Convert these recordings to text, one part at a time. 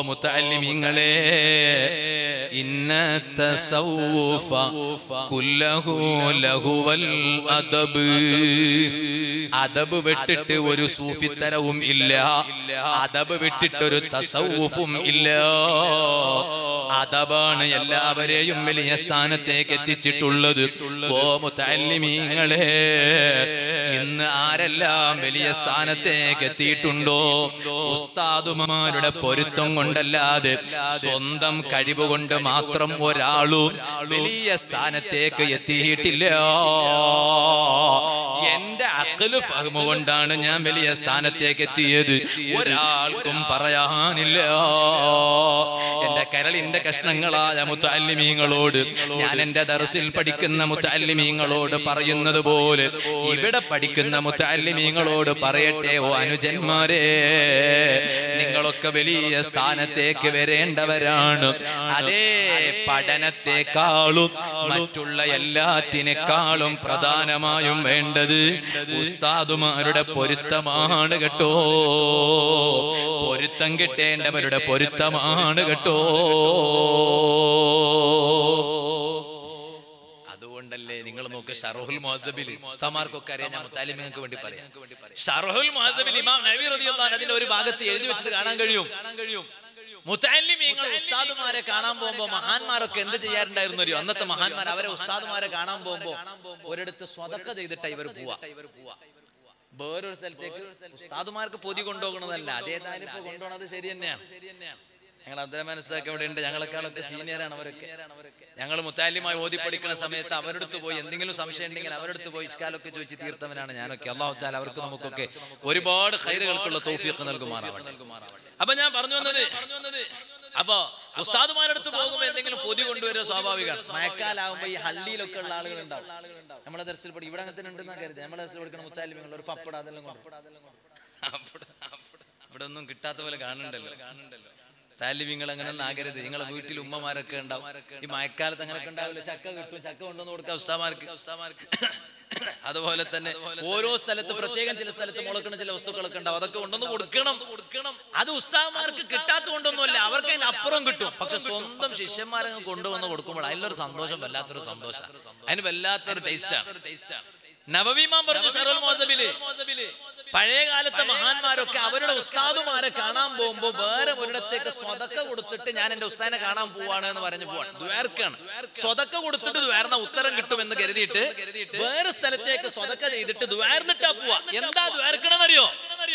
മുതഅല്ലിമീങ്ങളെ ഇന്ന തസവ്വുഫ കുല്ലഹു ലഹുവൽ അദബ് അദബ് വിട്ടിട്ട് ഒരു സൂഫിത്തരവും ഇല്ല അദബ് വിട്ടിട്ട് ഒരു തസവ്വുഫും ഇല്ല അദബാണ് എല്ലാവരെയും വലിയ സ്ഥാനത്തേക്ക് എത്തിച്ചിട്ടുള്ളത് ഓ മുതഅല്ലിമീങ്ങളെ ഇന്ന് ആരെല്ലാം വലിയ സ്ഥാനത്തേക്ക് എത്തിയിട്ടുണ്ടോ ഉസ്താദുമാരുടെ പൊരുത്തം കൊണ്ടല്ലാതെ സ്വന്തം കഴിവുകൊണ്ട് മാത്രം ഒരാളും വലിയ സ്ഥാനത്തേക്ക് എത്തിയിട്ടില്ല എന്റെ അഖ്ലു ഫഹ്മു കൊണ്ടാണ് ഞാൻ വലിയ സ്ഥാനത്തേക്ക് എത്തിയത് ഒരാൾക്കും പറയാനില്ല എന്റെ കരളിന്റെ കഷ്ണങ്ങളായ മുതഅല്ലിമീങ്ങളോട് ഞാൻ എന്റെ ദർസിൽ പഠിക്കുന്ന മുതഅല്ലിമീങ്ങളോട് പറയുന്നത് പോലെ ഇവിടെ പഠിക്കുന്ന മുതഅല്ലിമീങ്ങളോട് പറയട്ടെ ഓ അനുജന്മാരെ നിങ്ങളൊക്കെ വലിയ സ്ഥാനത്തേക്ക് വരേണ്ടവരാണ് അതേ പഠനത്തെക്കാളും മറ്റുള്ള എല്ലാറ്റിനേക്കാളും പ്രധാനമായും വേണ്ടത് ഉസ്താദുമാരുടെ പൊരുത്തമാണ് കേട്ടോ പൊരുത്തം കിട്ടേണ്ടവരുടെ പൊരുത്തമാണ് കേട്ടോ അതുകൊണ്ടല്ലേ നിങ്ങൾ നോക്ക് ശറഹുൽ മുഹദ്ദബിൽ ഉസ്താദുമാർക്കൊക്കെ അറിയാം ഞാൻ മുതഅല്ലിമീങ്ങൾക്ക് വേണ്ടി പറയാം ശറഹുൽ മുഹദ്ദബിൽ ഇമാം നവവി റളിയല്ലാഹു അൻഹു അതിന്റെ ഒരു ഭാഗത്ത് എഴുതി വെച്ചത് കാണാൻ കഴിയും മുതഅല്ലിമീങ്ങൾ ഉസ്താദുമാരെ കാണാൻ പോകുമ്പോ മഹാന്മാരൊക്കെ എന്ത് ചെയ്യാറുണ്ടായിരുന്നു അറിയോ അന്നത്തെ മഹാന്മാർ അവരെ ഉസ്താദുമാരെ കാണാൻ പോകുമ്പോ ഒരിടത്ത് സ്വതക്ക ചെയ്തിട്ടാ ഇവർ പോവാ വേറൊരു സ്ഥലത്തേക്ക് ഉസ്താദുമാർക്ക് പൊതി കൊണ്ടുപോകണതല്ല അതേതായാലും ഇപ്പൊ കൊണ്ടുപോകണത് ശരി തന്നെയാണ് ഞങ്ങൾ അബ്ദുറഹ്മാനൊക്കെ ഇവിടെ ഉണ്ട് ഞങ്ങളെക്കാളൊക്കെ സീനിയറാണ് അവരൊക്കെ ഞങ്ങൾ മുതഅല്ലിമായി ഓതി പഠിക്കുന്ന സമയത്ത് അവരടുത്ത് പോയി എന്തെങ്കിലും സംശയം ഉണ്ടെങ്കിൽ അവരടുത്ത് പോയി ഇഷ്കാലൊക്കെ ചോദിച്ച് തീർത്തവനാണ് ഞാനൊക്കെ അല്ലാഹു തആല അവർക്ക് നമുക്കൊക്കെ ഒരുപാട് ഖൈറുകൾക്കുള്ള തൗഫീഖ് നൽകുമാറാവട്ടെ അപ്പൊ ഞാൻ പറഞ്ഞു വന്നത് അപ്പൊ ഉസ്താദുമാരുടെ അടുത്ത് പോകുമ്പോൾ എന്തെങ്കിലും പൊതി കൊണ്ടുവരുക സ്വാഭാവികമാണ് മഴക്കാലാവുമ്പോ ഈ ഹള്ളിയിലൊക്കെ ഉള്ള ആളുകൾ ഉണ്ടാവും നമ്മളെ ദർസിൽ പഠിക്കും ഇവിടെ അങ്ങനെ തന്നെ ഉണ്ടെന്നാ കരുതി നമ്മളെ ദർസിൽ പഠിക്കുന്ന മുതഅല്ലിമീങ്ങൾ ഒരു പപ്പട അതെല്ലാം ഇവിടെ ഒന്നും കിട്ടാത്ത പോലെ കാണുന്നുണ്ടല്ലോ താലിബിങ്ങൾ അങ്ങനെ ഒന്നും ആകരുത് നിങ്ങളെ വീട്ടിൽ ഉമ്മമാരൊക്കെ ഉണ്ടാവും ഈ മഴക്കാലത്ത് അങ്ങനെയൊക്കെ ഉണ്ടാവില്ല ചക്ക കിട്ടും ചക്ക കൊണ്ടുവന്ന് കൊടുക്കാം ഉസ്താദുമാർക്ക് അതുപോലെ തന്നെ ഓരോ സ്ഥലത്ത് പ്രത്യേകം ചില സ്ഥലത്ത് മുളക്കുന്ന ചില വസ്തുക്കളൊക്കെ ഉണ്ടാവും അതൊക്കെ കൊണ്ടുവന്ന് കൊടുക്കണം അത് ഉസ്താദുമാർക്ക് കിട്ടാത്ത കൊണ്ടൊന്നുമല്ല അവർക്ക് അതിന് അപ്പുറം കിട്ടും പക്ഷെ സ്വന്തം ശിഷ്യന്മാരെ കൊണ്ടുവന്ന് കൊടുക്കുമ്പോൾ അതിലൊരു സന്തോഷം വല്ലാത്തൊരു സന്തോഷം അതിന് വല്ലാത്തൊരു ടേസ്റ്റാണ് നവവി ഇമാം പറഞ്ഞു ശറഹുൽ മുഹദ്ദബില് പഴയ കാലത്തെ മഹാന്മാരൊക്കെ അവരുടെ ഉസ്താദുമാരെ കാണാൻ പോകുമ്പോ വേറെ ഒരിടത്തേക്ക് സ്വതക്ക കൊടുത്തിട്ട് ഞാൻ എന്റെ ഉസ്താദിനെ കാണാൻ പോവാണ് എന്ന് പറഞ്ഞു പോവാണ് ദ്വാർക്കാണ് സ്വതക്ക കൊടുത്തിട്ട് ദ്വാർന്ന ഉത്തരം കിട്ടുമെന്ന് കരുതിയിട്ട് വേറെ സ്ഥലത്തേക്ക് സ്വതക്ക ചെയ്തിട്ട് ദ്വാർന്നിട്ടാ പോവാ എന്താ ദ്വാർക്കണെന്നറിയോ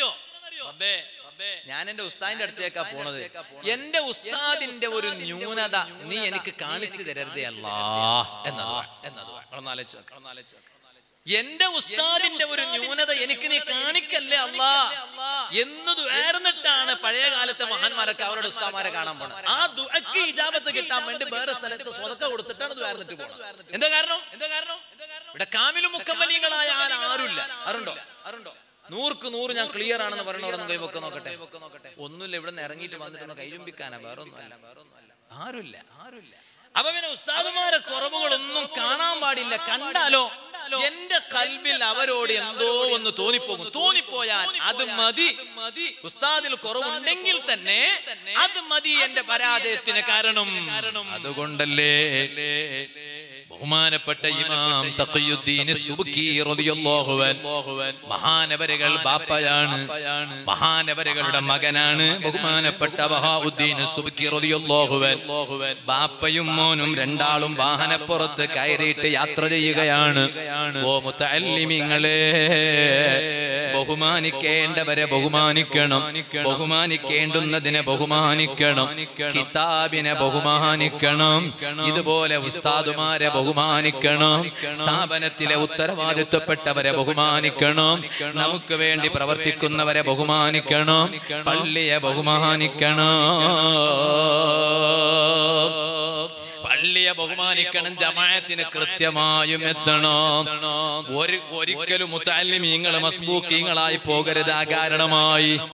ഞാൻ എന്റെ ഉസ്താദിന്റെ അടുത്തേക്കാ പോണത് എന്റെ ഉസ്താദിന്റെ ഒരു ന്യൂനത നീ എനിക്ക് കാണിച്ചു തരരുതേ അല്ലാഹ് എന്നതാ എന്റെ ഉസ്താദിന്റെ ഒരു ന്യൂനത എനിക്ക് നീ കാണിക്കല്ലേ അല്ലാ എന്ന് ദുആർന്നിട്ടാണ് പഴയ കാലത്തെ മഹാന്മാരൊക്കെ അവരുടെ ഉസ്താദുമാരെ കാണാൻ പോണത് ആ ദുആക്ക് ഇജാബത്ത് കിട്ടാൻ വേണ്ടി വേറെ സ്ഥലത്ത് സ്വതക്ക കൊടുത്തിട്ടാണ് ദുആർന്നിട്ട് പോണത് എന്താ കാരണം ഇവിടെ കാമിലും മുക്കമ്മലീങ്ങളായ ആരുമില്ല അറിണ്ടോ 100% ഞാൻ ക്ലിയർ ആണെന്ന് പറയണവരൊന്നും കൈവൊക്കെ നോക്കട്ടെ ഒന്നുമില്ല ഇവിടെ നിന്ന് ഇറങ്ങിയിട്ട് വന്നിട്ടൊന്ന് കൈചുംബിക്കാനാ വേറൊന്നുമല്ല ആരുമില്ല അപ്പൊ പിന്നെ ഉസ്താദുമാരെ കുറവുകളൊന്നും കാണാൻ പാടില്ല കണ്ടാലോ എന്റെ കൽബിൽ അവരോട് എന്തോ ഒന്ന് തോന്നിപ്പോയാൽ അത് മതി ഉസ്താദിൽ കുറവുണ്ടെങ്കിൽ തന്നെ അത് മതി എന്റെ പരാജയത്തിന് കാരണം അതുകൊണ്ടല്ലേ ബഹുമാനപ്പെട്ട ഇമാം തഖിയുദ്ദീൻ സുബ്കി റളിയല്ലാഹു അൻഹു മഹാനവരുകൾ ബാപ്പയാണ് മഹാനവരുകളുടെ മകനാണ് ബഹുമാനപ്പെട്ട ബഹാഉദ്ദീൻ സുബ്കി റളിയല്ലാഹു അൻഹു ബാപ്പയും മോനും രണ്ടാളും വാഹനപ്പുറത്ത് കയറിയിട്ട് യാത്ര ചെയ്യുകയാണ് ഓ മുതഅല്ലിമീങ്ങളെ ബഹുമാനിക്കേണ്ടവരെ ബഹുമാനിക്കണം ബഹുമാനിക്കേണ്ടുന്നതിനെ ബഹുമാനിക്കണം കിതാബിനെ ബഹുമാനിക്കണം ഇതുപോലെ ഉസ്താദുമാരെ ബഹുമാനിക്കണം സ്ഥാപനത്തിലെ ഉത്തരവാദിത്വപ്പെട്ടവരെ ബഹുമാനിക്കണം നമുക്ക് വേണ്ടി പ്രവർത്തിക്കുന്നവരെ ബഹുമാനിക്കണം പള്ളിയെ ബഹുമാനിക്കണം പള്ളിയെ ബഹുമാനിക്കണം ജമാഅത്തിന് കൃത്യമായും എത്തണം ഒരിക്കലും മുതഅല്ലിമീങ്ങൾ മസ്ബൂക്കീങ്ങളായി പോകരുത് ആ കാരണമായി